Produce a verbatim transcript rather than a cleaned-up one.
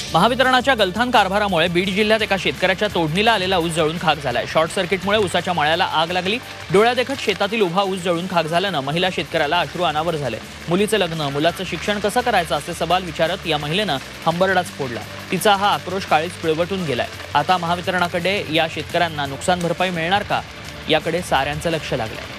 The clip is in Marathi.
महावितरणाच्या गलथान कारभारामुळे बीड जिल्ह्यात एका शेतकऱ्याच्या तोडणीला आलेला ऊस जळून खाक झालाय। शॉर्ट सर्किटमुळे ऊसाच्या मळ्याला आग लागली। डोळ्यादेखत शेतातील उभा ऊस जळून खाक झाल्यानं महिला शेतकऱ्याला अश्रू अनावर झाले। मुलीचे लग्न, मुलाचं शिक्षण कसं करायचं असे सवाल विचारत या महिलेनं हंबरडाच फोडला। तिचा हा आक्रोश काळीच पिळवटून गेलाय। आता महावितरणाकडे या शेतकऱ्यांना नुकसान भरपाई मिळणार का याकडे साऱ्यांचं लक्ष लागलंय।